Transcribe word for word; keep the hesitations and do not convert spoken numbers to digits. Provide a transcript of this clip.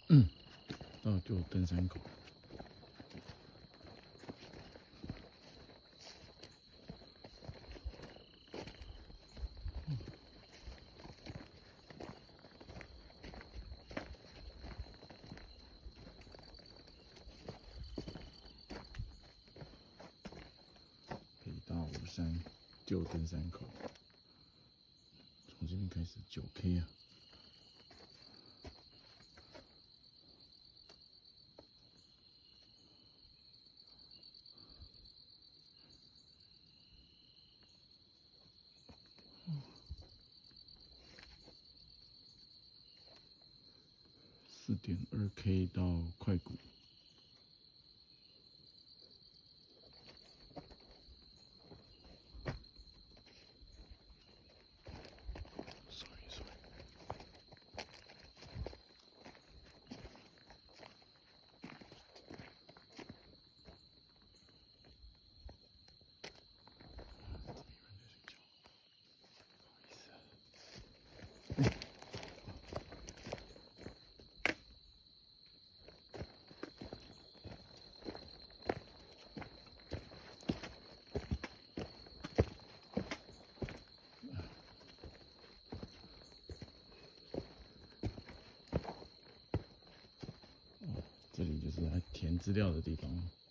嗯，到就登山口。可以到五山旧登山口，从这边开始九 K 啊。四点二 K 到快谷。sorry sorry。这里就是来填资料的地方。